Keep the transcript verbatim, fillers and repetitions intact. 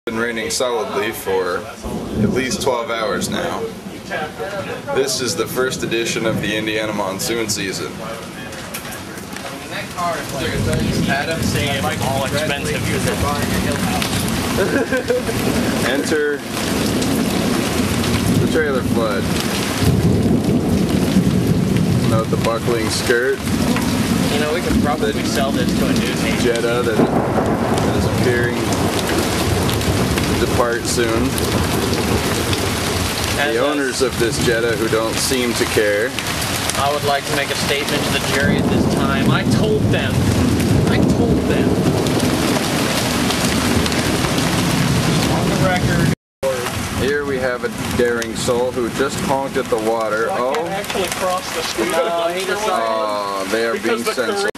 Been raining solidly for at least twelve hours now. This is the first edition of the Indiana monsoon season. Adam saying all expensive because they're buying a hill house. Enter the trailer flood. Note the buckling skirt. You know, we could probably the sell this to a news agency. Jetta that, that is appearing to depart soon. As the owners of this Jetta who don't seem to care. I would like to make a statement to the jury at this time. I told them. I told them. On the record. Here we have a daring soul who just honked at the water. So I oh. can't actually cross the street. No, he decided. Oh, they are being censored.